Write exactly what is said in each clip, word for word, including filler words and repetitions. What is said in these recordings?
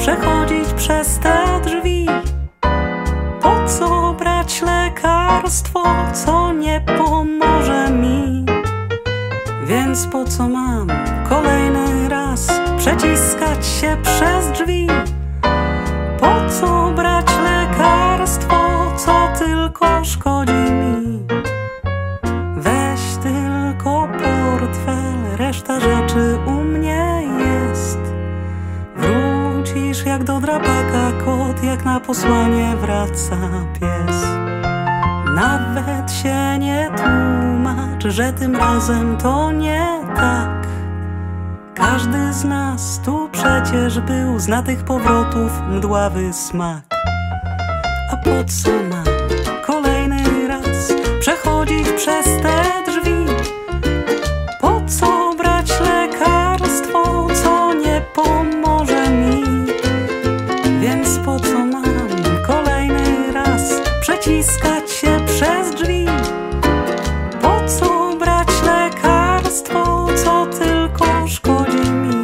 przechodzić przez te drzwi? Po co brać lekarstwo, co nie pomoże mi? Więc po co mam kolejny raz przeciskać się przez drzwi? Po co brać lekarstwo, co tylko szkodzi mi? Weź tylko portfel, reszta rzeczy u mnie jest. Wrócisz jak do drapaka kot, jak na posłanie wraca pies. Nawet się nie tłumacz, że tym razem to nie tak. Każdy z nas tu przecież był, zna tych powrotów mdławy smak. A po co mam kolejny raz przechodzić przez te drzwi? Po co brać lekarstwo, co nie pomoże mi? Więc po co mam kolejny raz przeciskać się przez drzwi? Po co brać lekarstwo, co tylko szkodzi mi?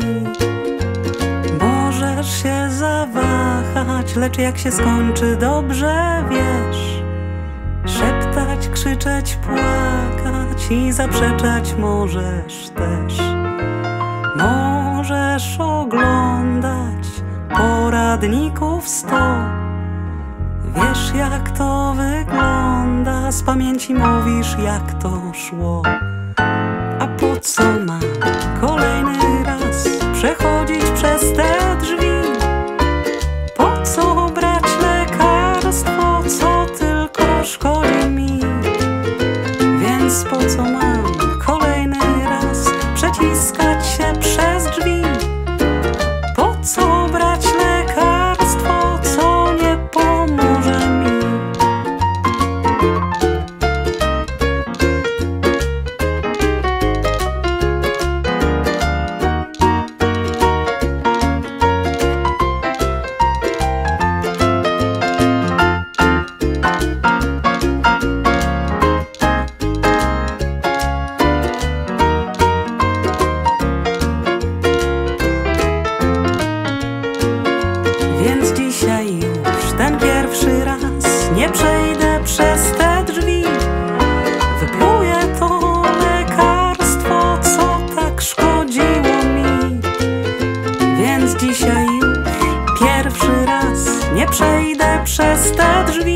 Możesz się zawahać, lecz jak się skończy, dobrze wiesz. Szeptać, krzyczeć, płakać i zaprzeczać możesz też. Możesz oglądać poradników sto. Wiesz jak to wygląda, z pamięci mówisz jak to szło. A po co mam kolejny raz przechodzić przez te drzwi? Po co brać lekarstwo, co tylko szkodzi mi? Więc po co mam kolejny raz przeciskać się przez drzwi? Po co brać lekarstwo, co nie pomoże mi? Więc dzisiaj już ten pierwszy raz nie przejdę przez te drzwi. Wypluję to lekarstwo, co tak szkodziło mi. Więc dzisiaj już pierwszy raz nie przejdę przez te drzwi.